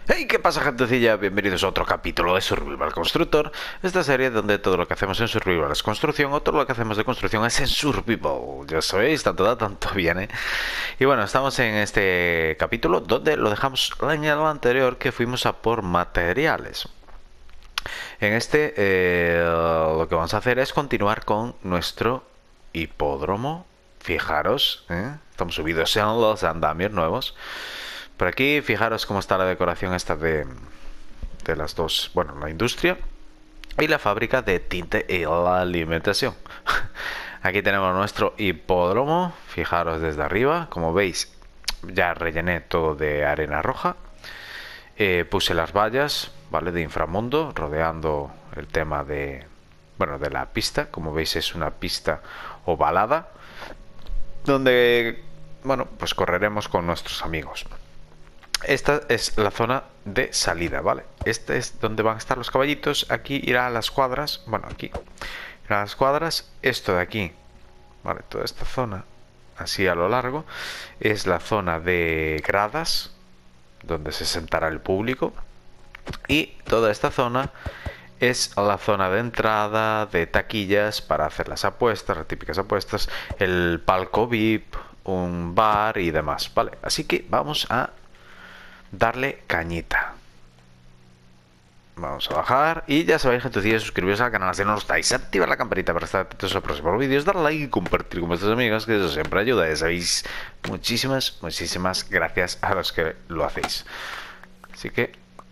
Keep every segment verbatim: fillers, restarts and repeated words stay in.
Hey, ¿qué pasa, gentecilla? Bienvenidos a otro capítulo de Survival Constructor. Esta serie donde todo lo que hacemos en Survival es construcción, o todo lo que hacemos de construcción es en Survival. Ya sabéis, tanto da, tanto viene. Y bueno, estamos en este capítulo donde lo dejamos en el anterior, que fuimos a por materiales. En este, eh, lo que vamos a hacer es continuar con nuestro hipódromo. Fijaros, ¿eh? Estamos subidos en los andamios nuevos. Por aquí, fijaros cómo está la decoración esta de, de las dos, bueno, la industria y la fábrica de tinte y la alimentación. Aquí tenemos nuestro hipódromo, fijaros desde arriba, como veis ya rellené todo de arena roja, eh, puse las vallas, vale, de inframundo rodeando el tema de, bueno, de la pista. Como veis es una pista ovalada donde, bueno, pues correremos con nuestros amigos. Esta es la zona de salida, ¿vale? Este es donde van a estar los caballitos. Aquí irá a las cuadras. Bueno, aquí irá a las cuadras. Esto de aquí, ¿vale? Toda esta zona, así a lo largo, es la zona de gradas, donde se sentará el público. Y toda esta zona es la zona de entrada, de taquillas para hacer las apuestas, las típicas apuestas, el palco V I P, un bar y demás, ¿vale? Así que vamos a darle cañita. Vamos a bajar y ya sabéis, gente, si suscribiros al canal si no lo estáis, activar la campanita para estar atentos a los próximos vídeos, darle like y compartir con vuestros amigos, que eso siempre ayuda. Ya sabéis, muchísimas, muchísimas gracias a los que lo hacéis. Así que,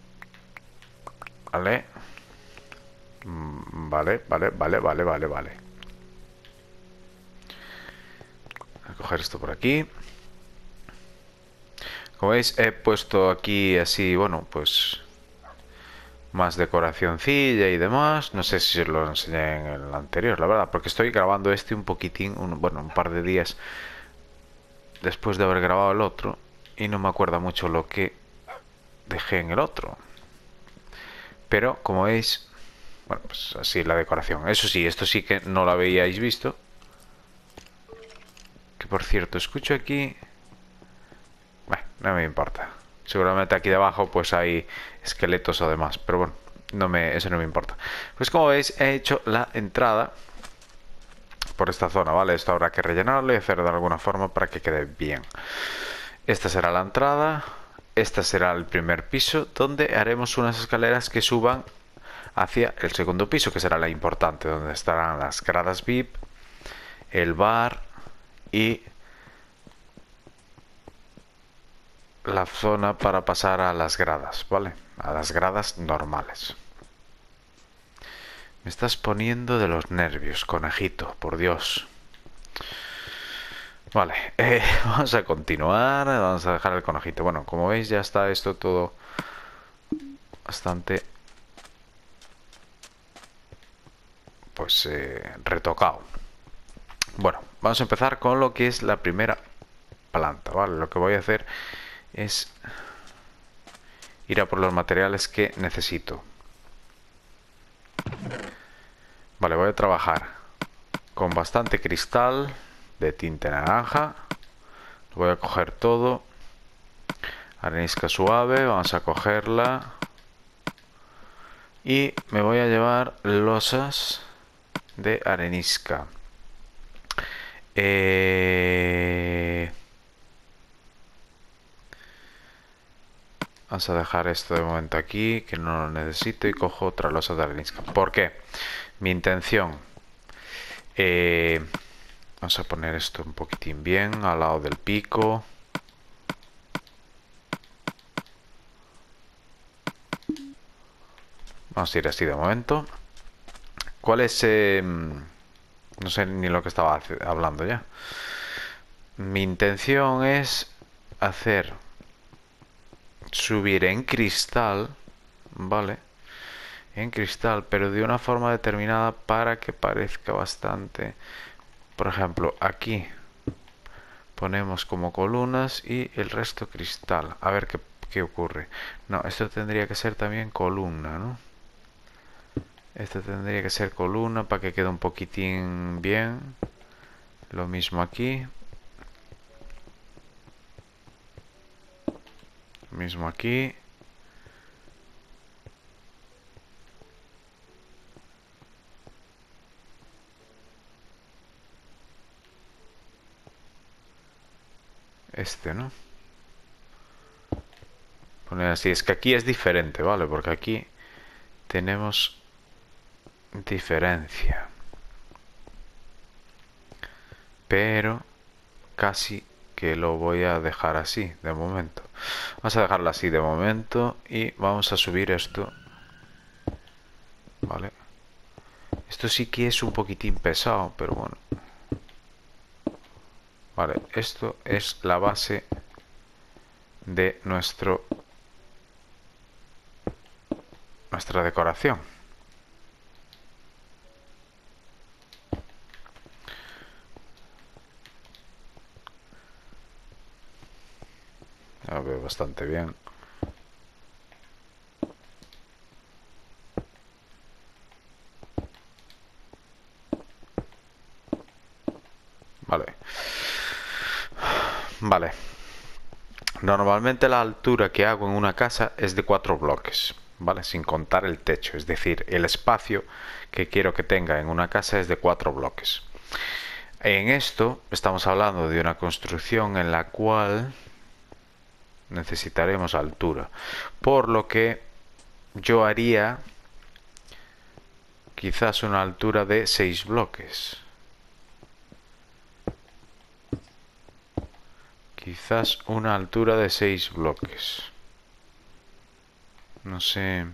vale, vale, vale, vale, vale, vale, vale. Voy a coger esto por aquí. Como veis, he puesto aquí así, bueno, pues más decoracioncilla y demás. No sé si os lo enseñé en el anterior, la verdad, porque estoy grabando este un poquitín, un, bueno, un par de días después de haber grabado el otro y no me acuerdo mucho lo que dejé en el otro. Pero como veis, bueno, pues así la decoración. Eso sí, esto sí que no lo habíais visto. Que por cierto, escucho aquí... Bueno, no me importa. Seguramente aquí debajo pues hay esqueletos o demás, pero bueno, no me, eso no me importa. Pues como veis, he hecho la entrada por esta zona, ¿vale? Esto habrá que rellenarlo y hacer de alguna forma para que quede bien. Esta será la entrada. Este será el primer piso, donde haremos unas escaleras que suban hacia el segundo piso, que será la importante, donde estarán las gradas V I P, el bar y la zona para pasar a las gradas, ¿vale? A las gradas normales. Me estás poniendo de los nervios, conejito, por Dios. Vale, eh, vamos a continuar, vamos a dejar el conejito. Bueno, como veis ya está esto todo bastante, pues, eh, retocado. Bueno, vamos a empezar con lo que es la primera planta, ¿vale? Lo que voy a hacer es ir a por los materiales que necesito. Vale, voy a trabajar con bastante cristal de tinte naranja. Lo voy a coger todo. Arenisca suave, vamos a cogerla. Y me voy a llevar losas de arenisca. Eh... Vamos a dejar esto de momento aquí, que no lo necesito, y cojo otra losa de arenisca. ¿Por qué? Mi intención... Eh... Vamos a poner esto un poquitín bien al lado del pico. Vamos a ir así de momento. ¿Cuál es? Eh... No sé ni lo que estaba hablando ya. Mi intención es hacer subir en cristal, ¿vale? En cristal, pero de una forma determinada para que parezca bastante. Por ejemplo, aquí ponemos como columnas y el resto cristal. A ver qué, qué ocurre. No, esto tendría que ser también columna, ¿no? Esto tendría que ser columna para que quede un poquitín bien. Lo mismo aquí. Lo mismo aquí. este, ¿no? Poner así. Es que aquí es diferente, ¿vale? Porque aquí tenemos diferencia. Pero casi que lo voy a dejar así de momento. Vamos a dejarlo así de momento y vamos a subir esto. Vale. Esto sí que es un poquitín pesado, pero bueno. Vale, esto es la base de nuestro nuestra decoración. Ya veo bastante bien. Vale. Vale. Normalmente la altura que hago en una casa es de cuatro bloques, ¿vale? Sin contar el techo, es decir, el espacio que quiero que tenga en una casa es de cuatro bloques. En esto estamos hablando de una construcción en la cual necesitaremos altura, por lo que yo haría quizás una altura de seis bloques. Quizás una altura de seis bloques. No sé.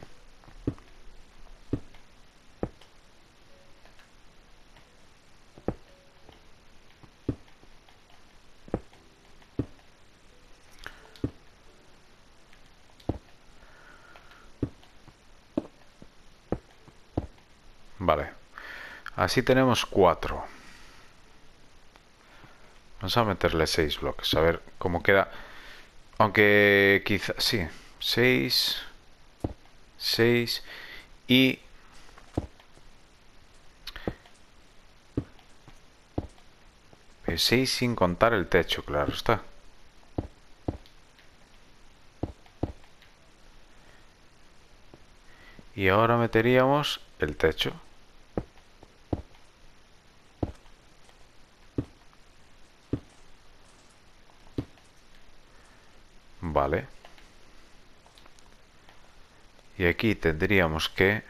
Vale. Así tenemos cuatro. Vamos a meterle seis bloques. A ver cómo queda. Aunque quizás... Sí. seis. seis. Y... seis sin contar el techo, claro está. Y ahora meteríamos el techo. Vale. Y aquí tendríamos que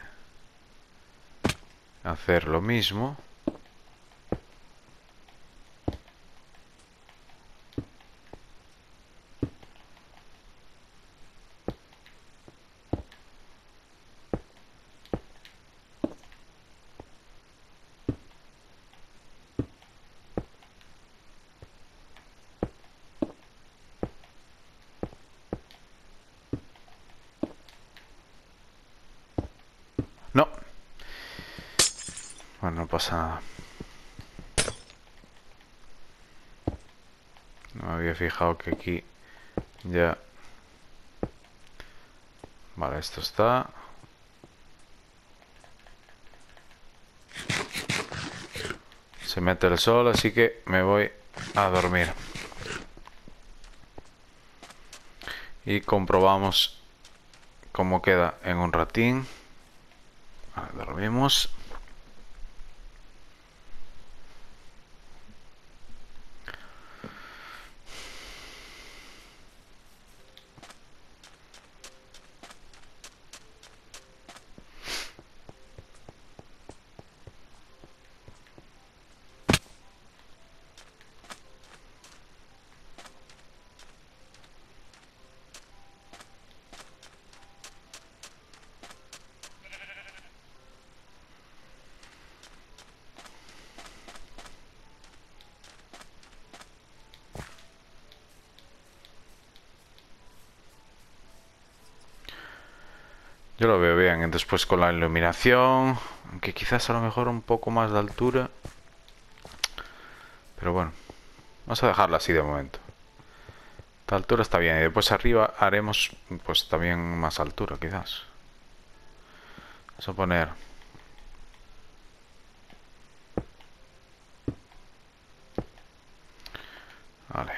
hacer lo mismo. No. Bueno, no pasa nada. No me había fijado que aquí ya... Vale, esto está... Se mete el sol, así que me voy a dormir. Y comprobamos cómo queda en un ratín. Vale, dormimos. Yo lo veo bien. Después con la iluminación, aunque quizás a lo mejor un poco más de altura. Pero bueno, vamos a dejarlo así de momento. Esta altura está bien. Y después arriba haremos pues también más altura quizás. Vamos a poner... Vale.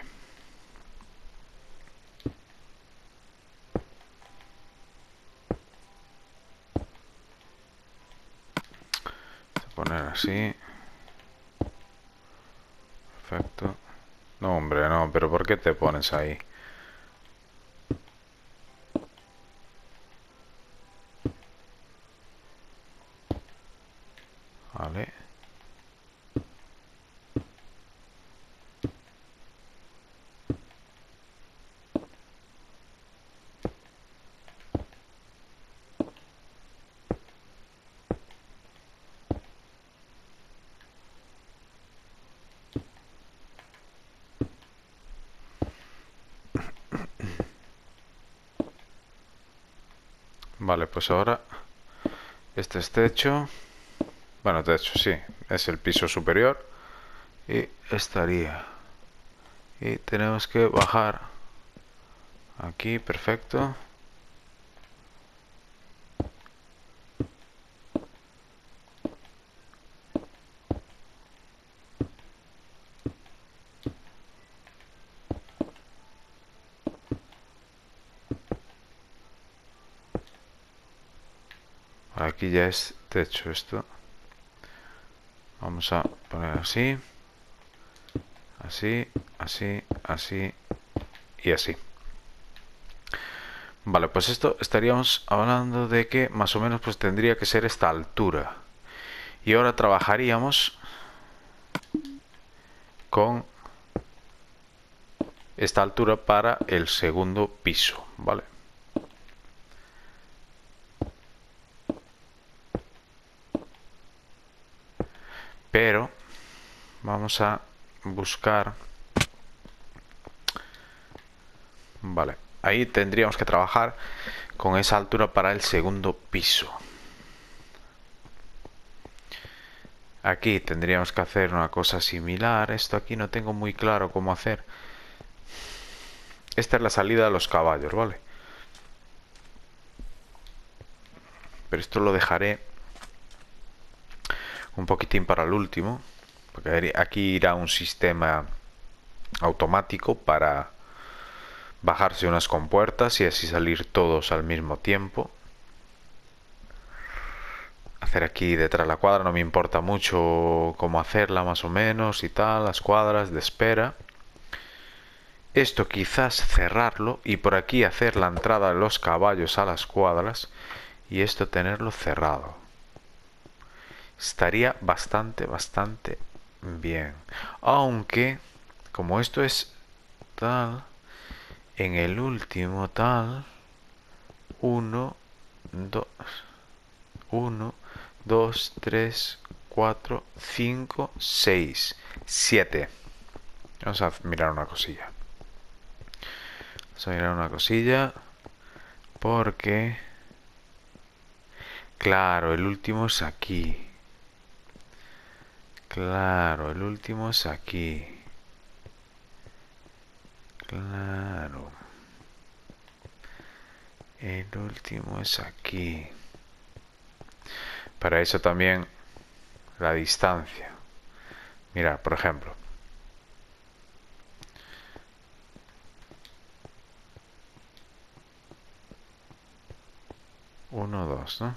Vamos a poner así. Perfecto. No, hombre, no. pero ¿por qué te pones ahí? Vale. Vale, pues ahora este es techo. Bueno, techo, sí, es el piso superior. Y estaría. Y tenemos que bajar aquí, perfecto. Aquí ya es techo esto. Vamos a poner así, así, así, así y así. Vale, pues esto estaríamos hablando de que más o menos pues tendría que ser esta altura. Y ahora trabajaríamos con esta altura para el segundo piso, ¿vale? Pero vamos a buscar. Vale, ahí tendríamos que trabajar con esa altura para el segundo piso. Aquí tendríamos que hacer una cosa similar. Esto aquí no tengo muy claro cómo hacer. Esta es la salida de los caballos, ¿vale? Pero esto lo dejaré un poquitín para el último, porque aquí irá un sistema automático para bajarse unas compuertas y así salir todos al mismo tiempo. Hacer aquí detrás la cuadra, no me importa mucho cómo hacerla más o menos y tal, las cuadras de espera. Esto quizás cerrarlo y por aquí hacer la entrada de los caballos a las cuadras y esto tenerlo cerrado. Estaría bastante, bastante bien. Aunque, como esto es tal, en el último tal, uno, dos, uno, dos, tres, cuatro, cinco, seis, siete. Vamos a mirar una cosilla. Vamos a mirar una cosilla. Porque, claro, el último es aquí. Claro, el último es aquí. Claro. El último es aquí. Para eso también la distancia. Mira, por ejemplo. Uno, dos, ¿no?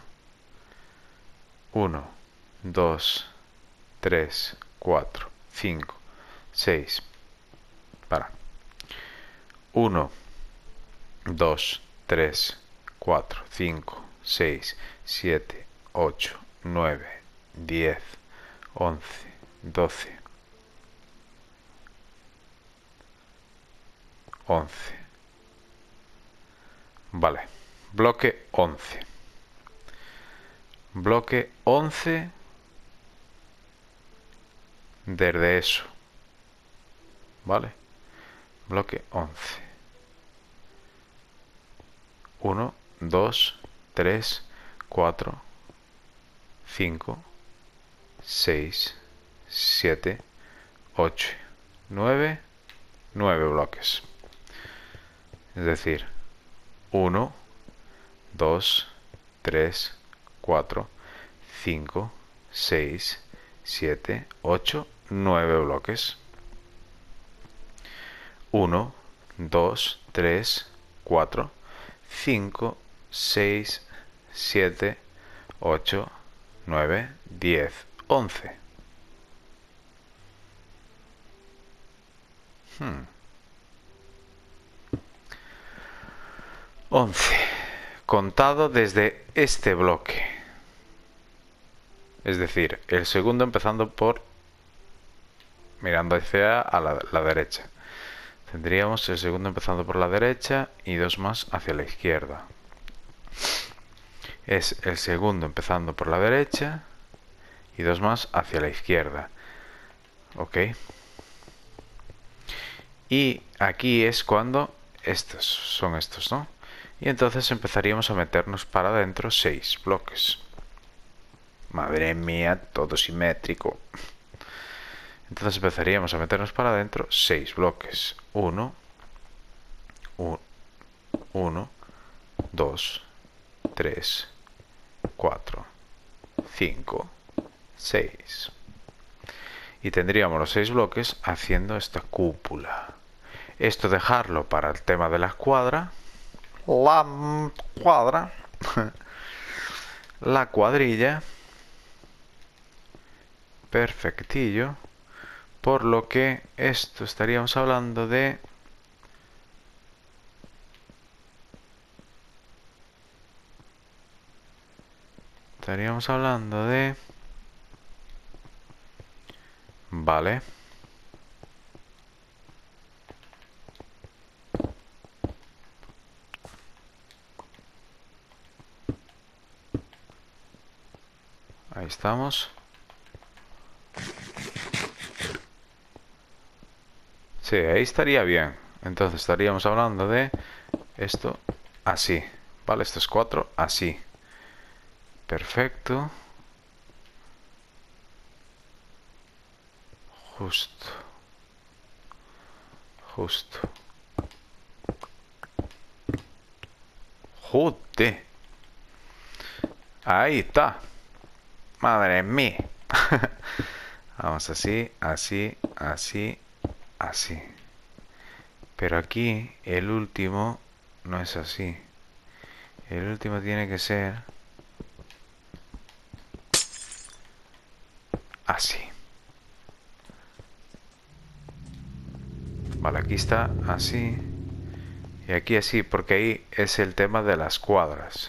Uno, dos, tres, cuatro, cinco, seis. Para. Uno, dos, tres, cuatro, cinco, seis, siete, ocho, nueve, diez, once, doce, once. Vale, bloque once. Bloque once desde eso. Vale, bloque once. uno, dos, tres, cuatro, cinco, seis, siete, ocho, nueve, nueve bloques. Es decir, uno, dos, tres, cuatro, cinco, seis, siete, ocho, nueve bloques. uno, dos, tres, cuatro, cinco, seis, siete, ocho, nueve, diez, once. Hmm. once. Contado desde este bloque. Es decir, el segundo empezando por... mirando hacia a la, la derecha. Tendríamos el segundo empezando por la derecha y dos más hacia la izquierda. Es el segundo empezando por la derecha y dos más hacia la izquierda. Ok. Y aquí es cuando estos son estos, ¿no? Y entonces empezaríamos a meternos para adentro seis bloques. Madre mía, todo simétrico. Entonces empezaríamos a meternos para adentro seis bloques. uno, uno, dos, tres, cuatro, cinco, seis. Y tendríamos los seis bloques haciendo esta cúpula. Esto dejarlo para el tema de la cuadra. La cuadra. La cuadrilla. Perfectillo. Por lo que esto estaríamos hablando de... Estaríamos hablando de... Vale. Ahí estamos. Sí, ahí estaría bien. Entonces estaríamos hablando de esto así. Vale, estos cuatro así. Perfecto. Justo. Justo. Joder. Ahí está. Madre mía. Vamos así, así, así, así. Pero aquí el último no es así. El último tiene que ser así. Vale, aquí está así. Y aquí así, porque ahí es el tema de las cuadras.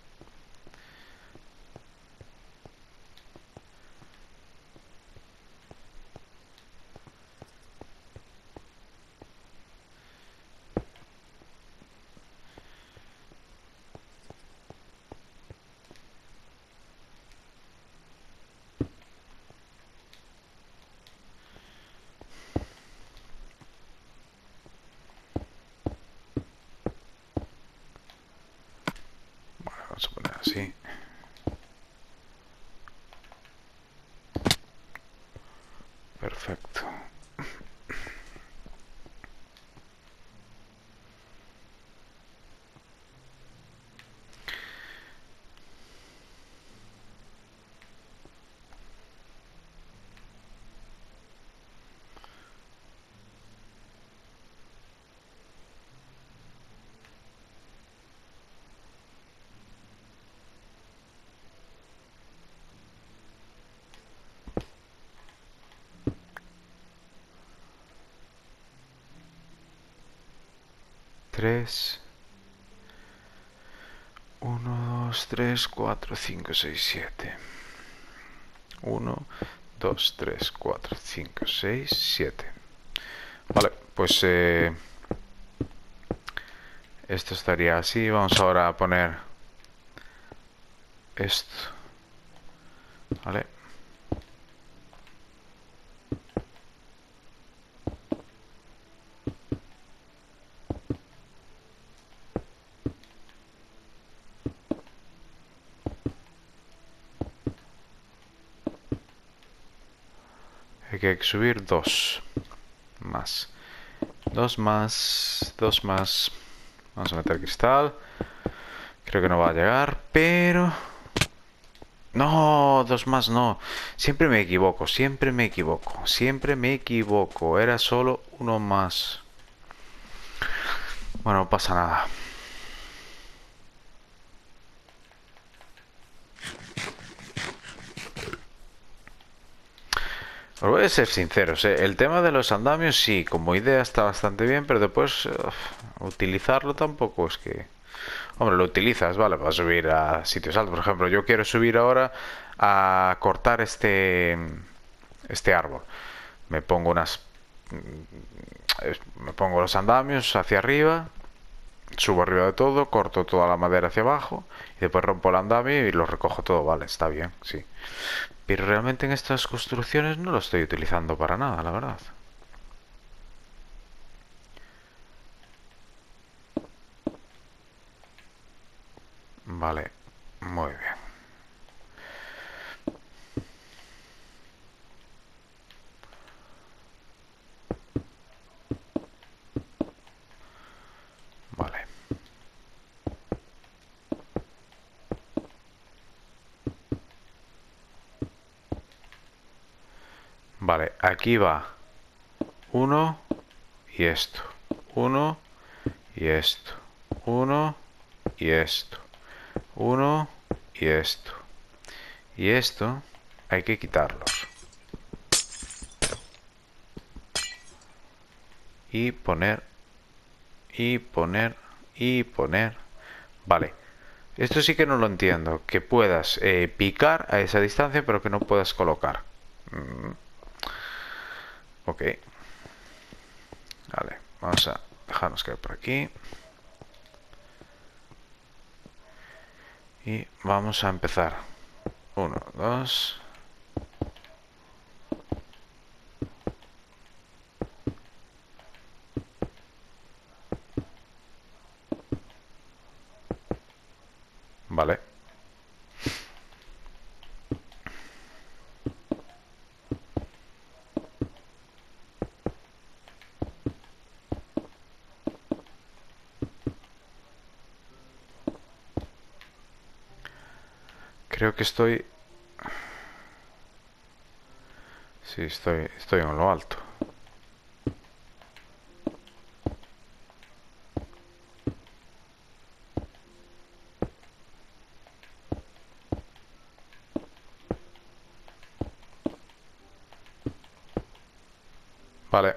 Vamos a poner así. Perfecto. tres, uno, dos, tres, cuatro, cinco, seis, siete. uno, dos, tres, cuatro, cinco, seis, siete. Vale, pues eh, esto estaría así. Vamos ahora a poner esto. Vale. Hay que subir dos más. Dos más. Dos más. Vamos a meter cristal. Creo que no va a llegar, pero... No, dos más no. Siempre me equivoco, siempre me equivoco. Siempre me equivoco. Era solo uno más. Bueno, no pasa nada. Os voy a ser sinceros, ¿eh? El tema de los andamios sí, como idea está bastante bien, pero después uh, utilizarlo tampoco es que... Hombre, lo utilizas, ¿vale? Para subir a sitios altos. Por ejemplo, yo quiero subir ahora a cortar este, este árbol. Me pongo unas... Me pongo los andamios hacia arriba, subo arriba de todo, corto toda la madera hacia abajo y después rompo el andamio y lo recojo todo. Vale, está bien, sí. Pero realmente en estas construcciones no lo estoy utilizando para nada, la verdad. Vale, muy bien. Vale. Vale, aquí va uno y esto. Uno y esto. Uno y esto. Uno y esto. Y esto hay que quitarlos. Y poner. Y poner. Y poner. Vale. Esto sí que no lo entiendo. Que puedas eh, picar a esa distancia, pero que no puedas colocar. Mm. Ok. Vale. Vamos a dejarnos caer por aquí. Y vamos a empezar. Uno, dos. Vale. Creo que estoy... Sí, estoy, estoy en lo alto. Vale.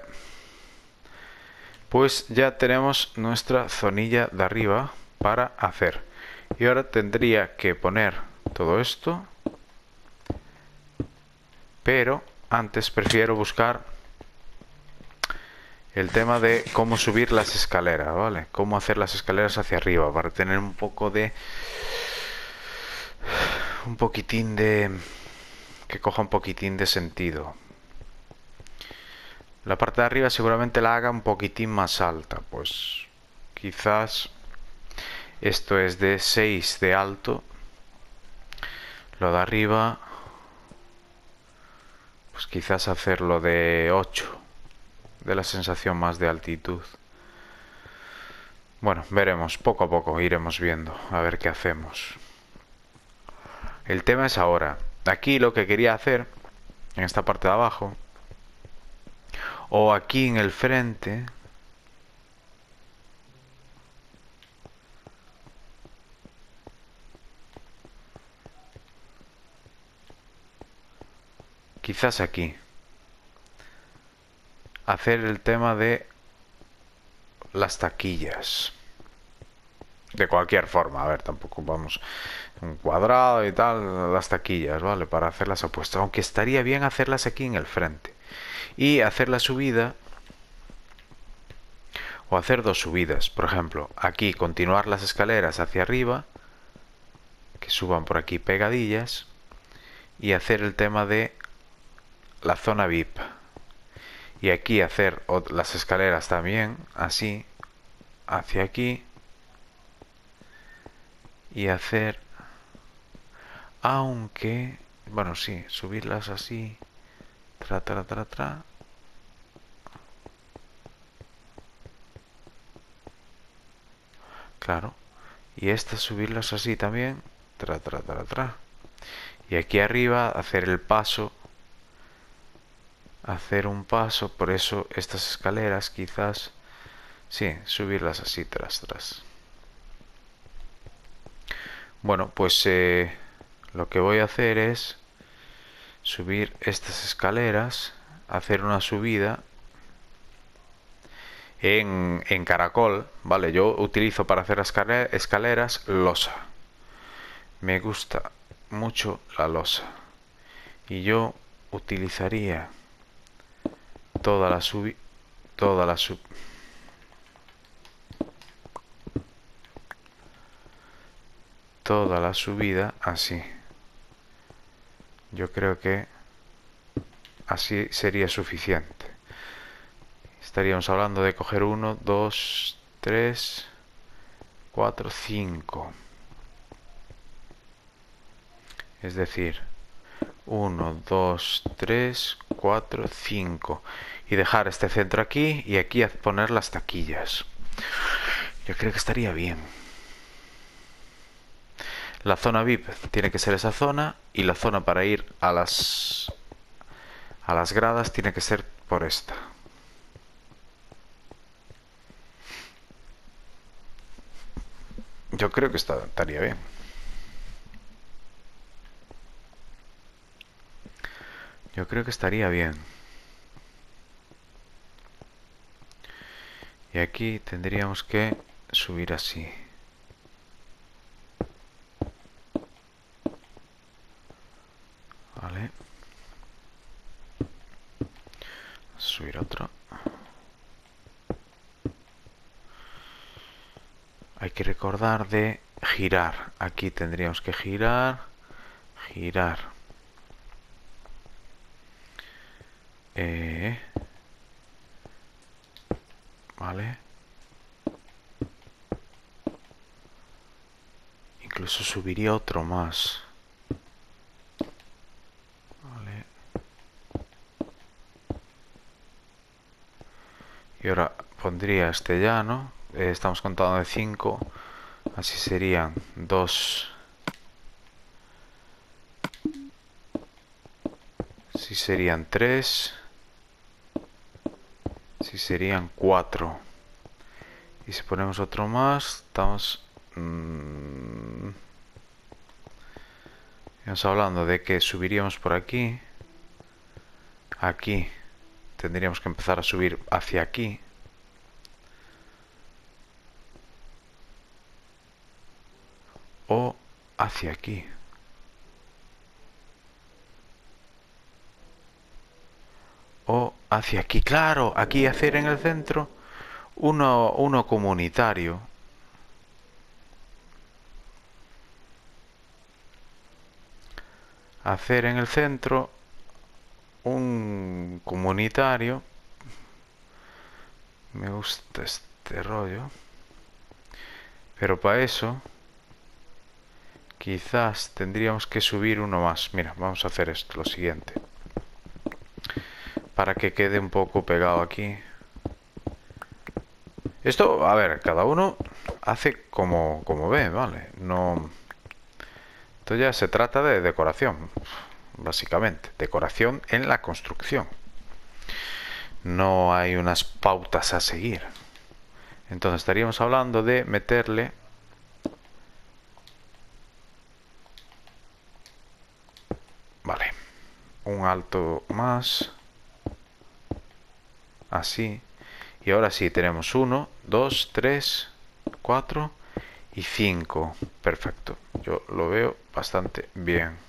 Pues ya tenemos nuestra zonilla de arriba para hacer. Y ahora tendría que poner todo esto. Pero antes prefiero buscar el tema de cómo subir las escaleras, ¿vale? Cómo hacer las escaleras hacia arriba para tener un poco de... Un poquitín de... Que coja un poquitín de sentido. La parte de arriba seguramente la haga un poquitín más alta. Pues quizás esto es de seis de alto. Lo de arriba... Pues quizás hacerlo de ocho. De la sensación más de altitud. Bueno, veremos. Poco a poco iremos viendo. A ver qué hacemos. El tema es ahora. Aquí lo que quería hacer, en esta parte de abajo, o aquí en el frente, quizás aquí, hacer el tema de las taquillas. De cualquier forma, a ver, tampoco vamos un cuadrado y tal, las taquillas, ¿vale? Para hacer las apuestas. Aunque estaría bien hacerlas aquí en el frente. Y hacer la subida, o hacer dos subidas. Por ejemplo, aquí continuar las escaleras hacia arriba, que suban por aquí pegadillas, y hacer el tema de la zona V I P. Y aquí hacer las escaleras también, así, hacia aquí. Y hacer... Aunque... Bueno, sí, subirlas así. Tra, tra, tra, tra. Claro. Y estas subirlas así también. Tra, tra, tra, tra. Y aquí arriba hacer el paso. Hacer un paso. Por eso estas escaleras quizás... Sí, subirlas así, tras, tras. Bueno, pues eh, lo que voy a hacer es subir estas escaleras, hacer una subida en, en caracol, ¿vale? Yo utilizo para hacer escale- escaleras losa. Me gusta mucho la losa. Y yo utilizaría toda la subi... Toda la sub... Toda la subida así. Yo creo que así sería suficiente. Estaríamos hablando de coger uno, dos, tres, cuatro, cinco. Es decir, uno, dos, tres, cuatro, cinco. Y dejar este centro aquí y aquí poner las taquillas. Yo creo que estaría bien. La zona V I P tiene que ser esa zona y la zona para ir a las a las gradas tiene que ser por esta. Yo creo que está, estaría bien. Yo creo que estaría bien. Y aquí tendríamos que subir así. Vale. Subir otro. Hay que recordar de girar. Aquí tendríamos que girar. Girar. Eh, vale. Incluso subiría otro más. Vale. Y ahora pondría este llano. Eh, estamos contando de cinco. Así serían dos. Así serían tres. Así serían cuatro. Y si ponemos otro más, estamos... Mmm, estamos hablando de que subiríamos por aquí. Aquí. Tendríamos que empezar a subir hacia aquí. O hacia aquí. O hacia aquí. Claro, aquí hacer en el centro uno, uno comunitario. Hacer en el centro un comunitario. Me gusta este rollo. Pero para eso quizás tendríamos que subir uno más. Mira, vamos a hacer esto, lo siguiente. Para que quede un poco pegado aquí. Esto, a ver, cada uno hace como, como ve, ¿vale? No... Esto ya se trata de decoración, básicamente. Decoración en la construcción. No hay unas pautas a seguir. Entonces estaríamos hablando de meterle... Vale. Un alto más. Así. Y ahora sí, tenemos uno, dos, tres, cuatro y cinco. Perfecto. Yo lo veo bastante bien.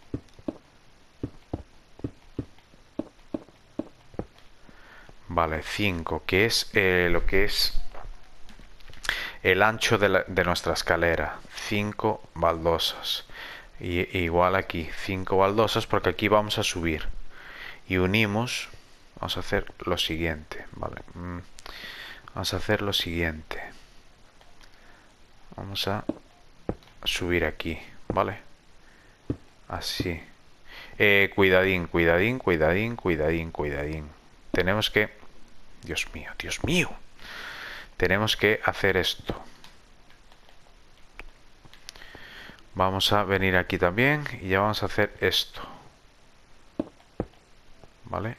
Vale, cinco, que es eh, lo que es el ancho de, la, de nuestra escalera. cinco baldosas. Y, igual aquí, cinco baldosas porque aquí vamos a subir. Y unimos, vamos a hacer lo siguiente. Vale. Vamos a hacer lo siguiente. Vamos a subir aquí, ¿vale? Así. Eh, cuidadín, cuidadín, cuidadín, cuidadín, cuidadín. Tenemos que... Dios mío, Dios mío. Tenemos que hacer esto. Vamos a venir aquí también y ya vamos a hacer esto. ¿Vale?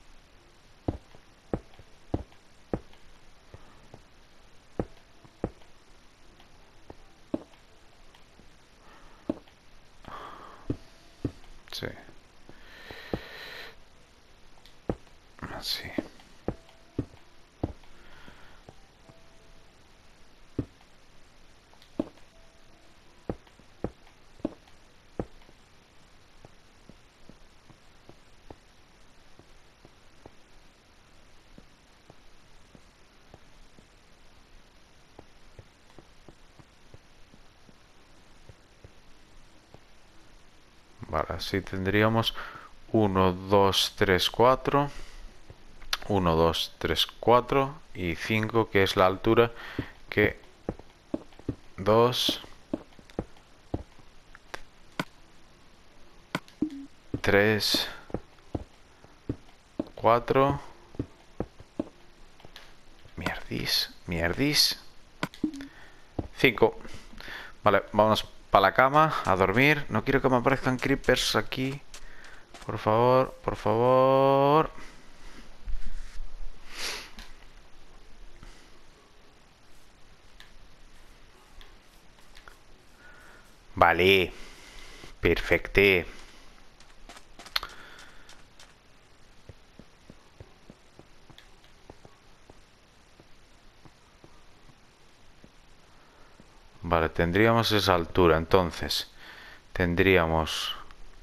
Sí. Así. Vale, así tendríamos uno, dos, tres, cuatro. uno, dos, tres, cuatro. Y cinco, que es la altura que dos, tres, cuatro. Mierdis, mierdis. cinco. Vale, vamos para la cama a dormir. No quiero que me aparezcan creepers aquí. Por favor, por favor. Vale. Perfecto. Vale, tendríamos esa altura. Entonces, tendríamos...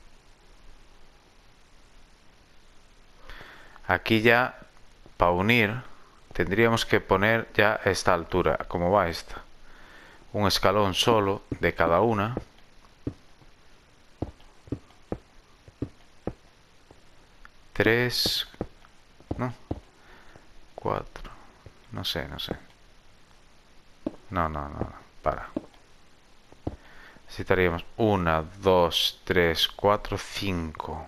Aquí ya, para unir, tendríamos que poner ya esta altura. ¿Cómo va esta? Un escalón solo de cada una. Tres... ¿No? Cuatro... No sé, no sé. No, no, no, no. Para. Necesitaríamos una, dos, tres, cuatro, cinco.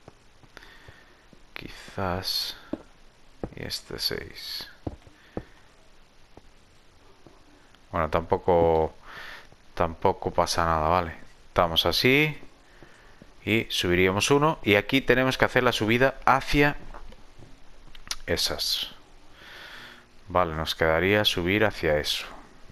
Quizás... Y este seis. Bueno, tampoco... Tampoco pasa nada, ¿vale? Estamos así. Y subiríamos uno. Y aquí tenemos que hacer la subida hacia esas. Vale, nos quedaría subir hacia eso.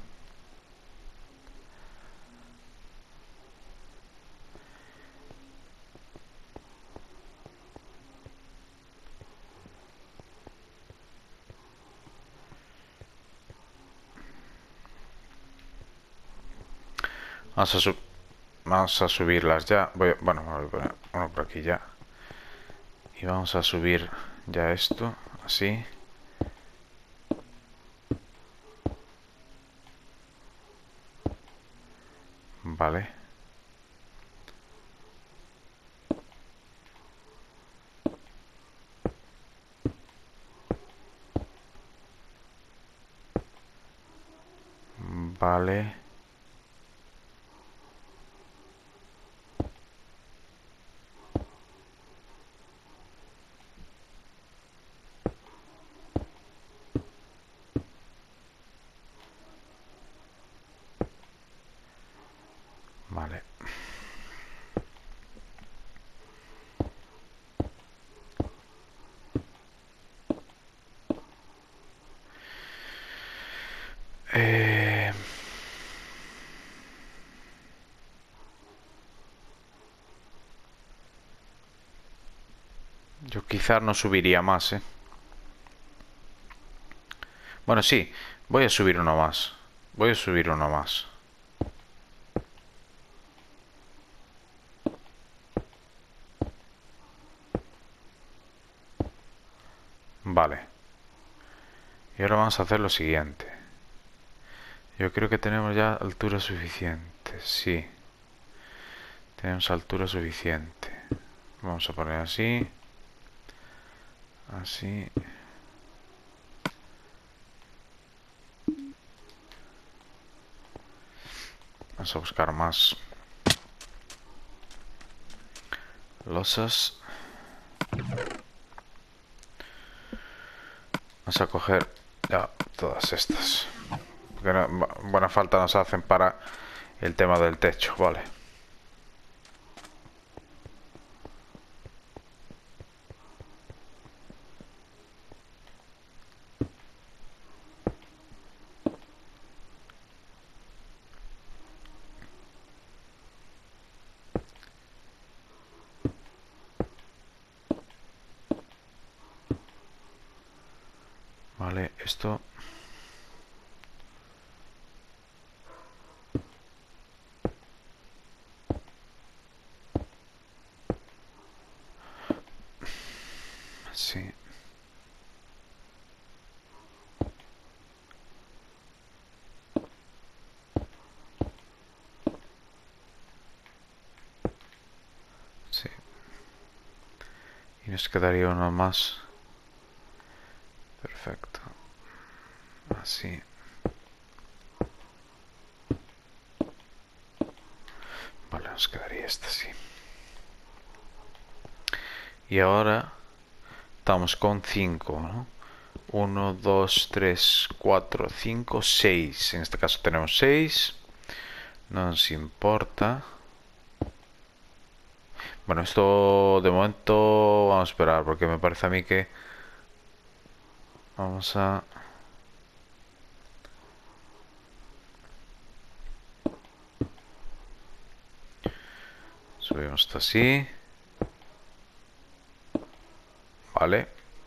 Vamos a, su vamos a subirlas ya. Voy a bueno, voy a poner uno por aquí ya. Y vamos a subir ya esto. Así. Vale. Vale. Vale. Eh... Yo quizás no subiría más, ¿eh? Bueno, sí. Voy a subir uno más. Voy a subir uno más. Vale. Y ahora vamos a hacer lo siguiente. Yo creo que tenemos ya altura suficiente. Sí. Tenemos altura suficiente. Vamos a poner así. Así. Vamos a buscar más losas. Vamos a coger ya todas estas. Porque no, buena falta nos hacen para el tema del techo, vale. Vale, esto... Sí. Y nos quedaría uno más. Perfecto. Así. Vale, nos quedaría este así. Y ahora estamos con cinco, ¿no? uno, dos, tres, cuatro, cinco, seis. En este caso tenemos seis. No nos importa. Bueno, esto de momento vamos a esperar porque me parece a mí que vamos a... Subimos esto así. Vale.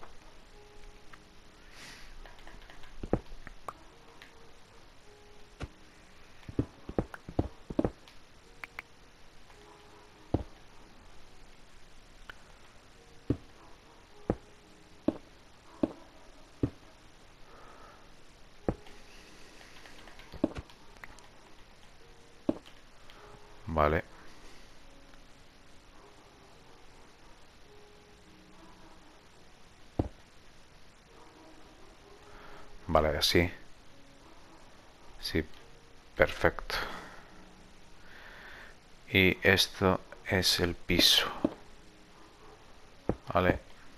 Vale. Vale, así. Sí, perfecto. Y esto es el piso. Vale.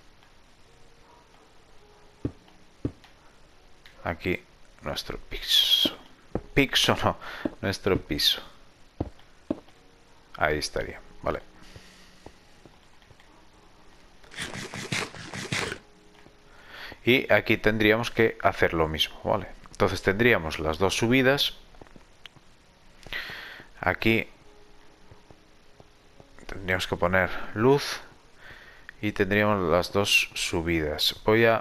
Aquí nuestro piso. Piso no, nuestro piso. Ahí estaría, vale. Y aquí tendríamos que hacer lo mismo, ¿vale? Entonces tendríamos las dos subidas. Aquí tendríamos que poner luz. Y tendríamos las dos subidas. Voy a...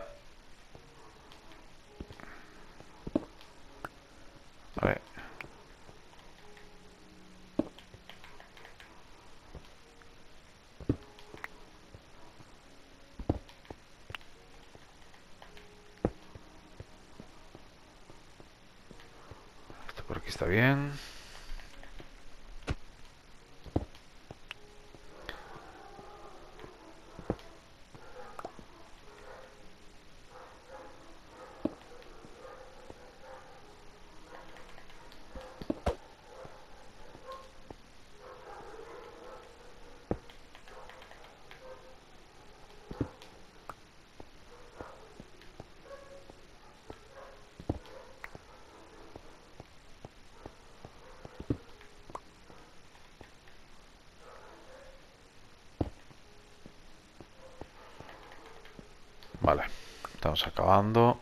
Vale. Esto por aquí está bien. Vale, estamos acabando.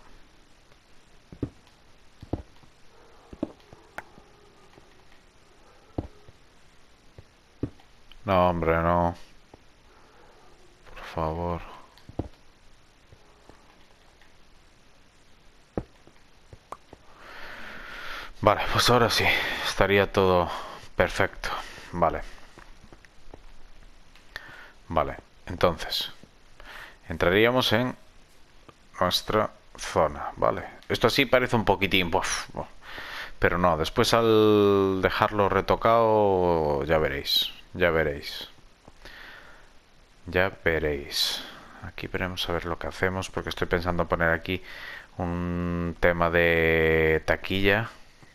No, hombre, no. Por favor. Vale, pues ahora sí. Estaría todo perfecto. Vale. Vale, entonces. Entraríamos en nuestra zona, ¿vale? Esto así parece un poquitín, uf, uf, pero no, después al dejarlo retocado ya veréis, ya veréis. Ya veréis. Aquí veremos a ver lo que hacemos porque estoy pensando poner aquí un tema de taquilla.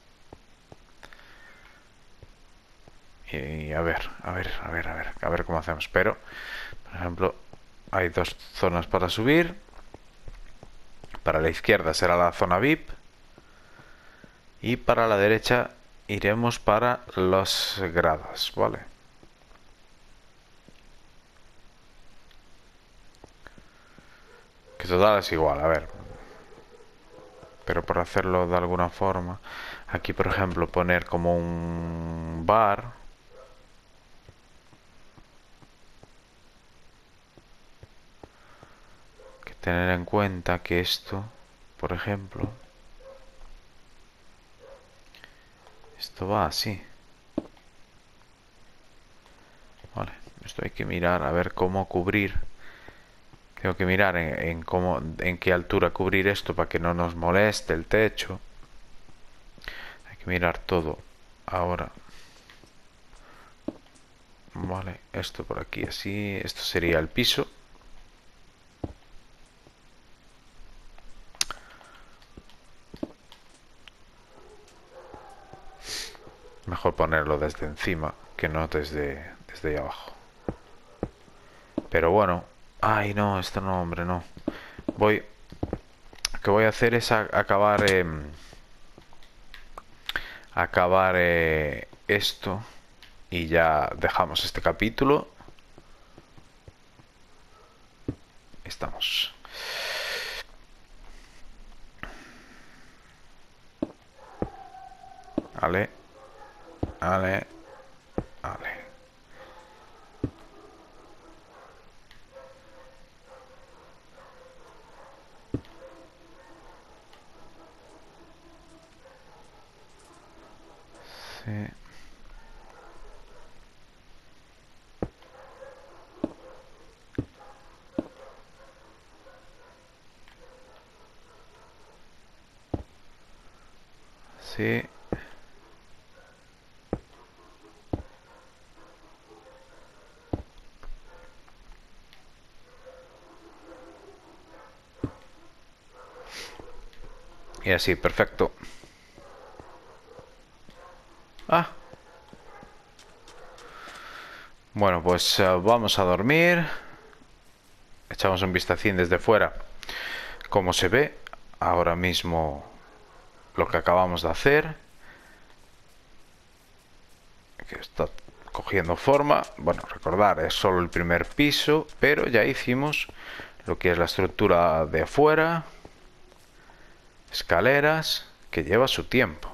Y a ver, a ver, a ver, a ver, a ver cómo hacemos. Pero, por ejemplo, hay dos zonas para subir. Para la izquierda será la zona V I P. Y para la derecha iremos para las gradas, ¿vale? Que total es igual, a ver. Pero por hacerlo de alguna forma, aquí por ejemplo poner como un bar. Que tener en cuenta que esto, por ejemplo, esto va así. Vale, esto hay que mirar a ver cómo cubrir. Tengo que mirar en, en cómo, en qué altura cubrir esto para que no nos moleste el techo. Hay que mirar todo ahora. Vale, esto por aquí así. Esto sería el piso. ponerlo desde encima, que no desde, desde ahí abajo. Pero bueno. Ay, no, esto no, hombre, no. Voy... Lo que voy a hacer es a, acabar... Eh, acabar eh, esto. Y ya dejamos este capítulo. Estamos. Vale. Vale. Vale. Sí. Sí. Y así, perfecto. Ah. Bueno, pues uh, vamos a dormir. Echamos un vistacín desde fuera. Como se ve ahora mismo lo que acabamos de hacer. Que está cogiendo forma. Bueno, recordar, es solo el primer piso, pero ya hicimos lo que es la estructura de afuera. Escaleras, que lleva su tiempo.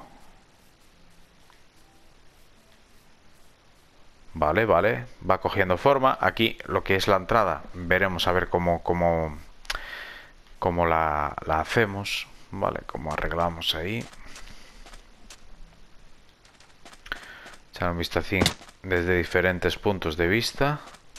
Vale, vale, va cogiendo forma. Aquí lo que es la entrada, veremos a ver cómo, cómo, cómo la, la hacemos. Vale, cómo arreglamos ahí. Echar un vistacín desde diferentes puntos de vista.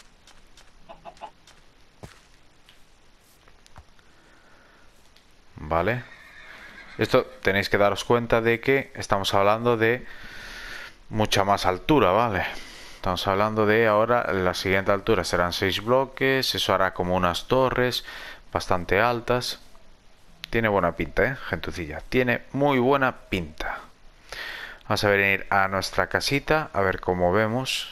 Vale. Esto tenéis que daros cuenta de que estamos hablando de mucha más altura, ¿vale? Estamos hablando de ahora, la siguiente altura serán seis bloques. Eso hará como unas torres bastante altas. Tiene buena pinta, ¿eh? Gentucilla. Tiene muy buena pinta. Vamos a venir a nuestra casita, a ver cómo vemos.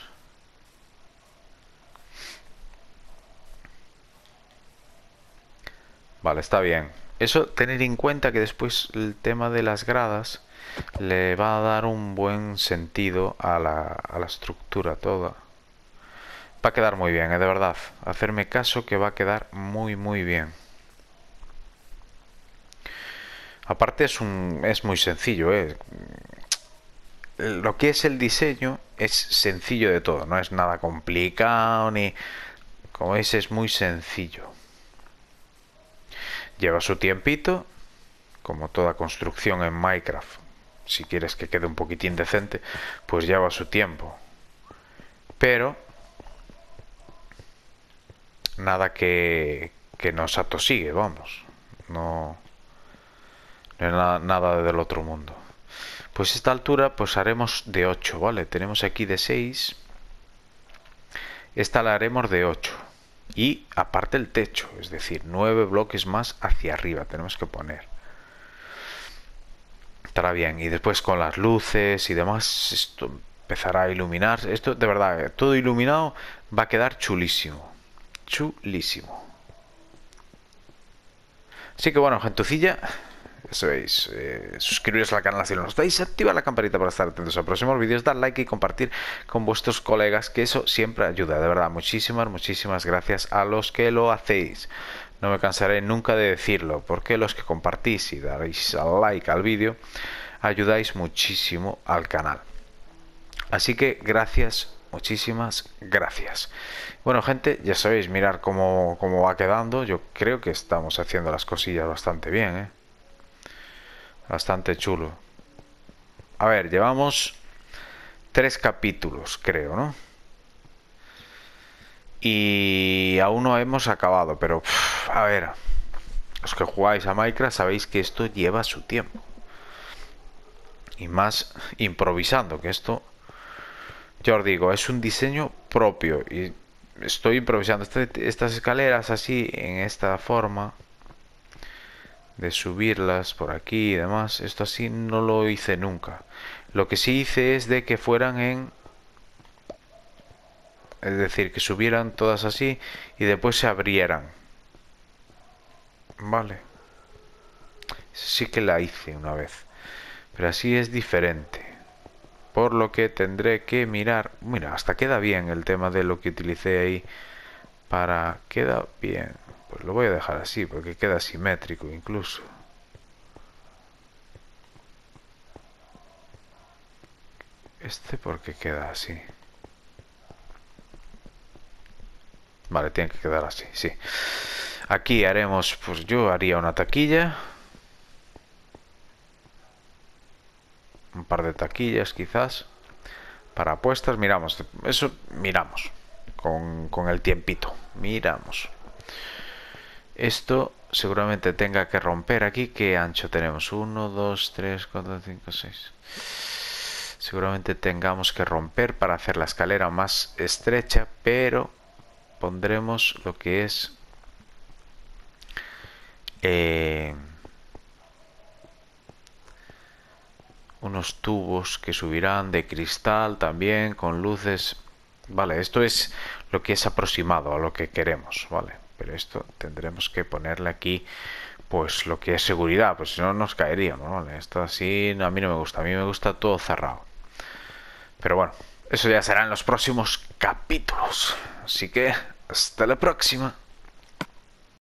Vale, está bien. Eso, tener en cuenta que después el tema de las gradas le va a dar un buen sentido a la, a la estructura toda. Va a quedar muy bien, ¿eh? De verdad. Hacerme caso que va a quedar muy, muy bien. Aparte es, un, es muy sencillo, ¿eh? Lo que es el diseño es sencillo de todo, no es nada complicado ni... Como veis, es muy sencillo. Lleva su tiempito, como toda construcción en Minecraft. Si quieres que quede un poquitín decente, pues lleva su tiempo. Pero nada que, que nos atosigue, vamos. No, no es nada, nada del otro mundo. Pues esta altura pues haremos de ocho, ¿vale? Tenemos aquí de seis. Esta la haremos de ocho. Y aparte el techo, es decir, nueve bloques más hacia arriba tenemos que poner. Estará bien. Y después con las luces y demás, esto empezará a iluminar. Esto, de verdad, todo iluminado va a quedar chulísimo. Chulísimo. Así que bueno, gentucilla, ya sabéis, eh, suscribiros al canal si no lo estáis, activar la campanita para estar atentos a próximos vídeos, dar like y compartir con vuestros colegas, que eso siempre ayuda, de verdad. Muchísimas, muchísimas gracias a los que lo hacéis. No me cansaré nunca de decirlo, porque los que compartís y daréis like al vídeo ayudáis muchísimo al canal. Así que gracias, muchísimas gracias. Bueno, gente, ya sabéis, mirar cómo, cómo va quedando. Yo creo que estamos haciendo las cosillas bastante bien, ¿eh? Bastante chulo. A ver, llevamos tres capítulos, creo, ¿no? Y aún no hemos acabado, pero pff, a ver, los que jugáis a Minecraft sabéis que esto lleva su tiempo. Y más improvisando, que esto, yo os digo, es un diseño propio. Y estoy improvisando este, estas escaleras así, en esta forma. de subirlas por aquí y demás. Esto así no lo hice nunca. Lo que sí hice es de que fueran en... Es decir, que subieran todas así y después se abrieran. Vale. Sí que la hice una vez. Pero así es diferente. Por lo que tendré que mirar... Mira, hasta queda bien el tema de lo que utilicé ahí. Para... Queda bien. Pues lo voy a dejar así porque queda simétrico incluso. Este porque queda así. Vale, tiene que quedar así, sí. Aquí haremos, pues yo haría una taquilla. Un par de taquillas quizás. Para apuestas, miramos. Eso miramos. Con, con el tiempito. Miramos. Esto seguramente tenga que romper aquí. ¿Qué ancho tenemos? uno, dos, tres, cuatro, cinco, seis. Seguramente tengamos que romper para hacer la escalera más estrecha, pero pondremos lo que es eh, unos tubos que subirán de cristal también con luces. Vale, esto es lo que es aproximado a lo que queremos, vale, pero esto tendremos que ponerle aquí pues lo que es seguridad, pues si no nos caeríamos, vale. Esto así a mí no me gusta, a mí me gusta todo cerrado. Pero bueno, eso ya será en los próximos capítulos. Así que hasta la próxima.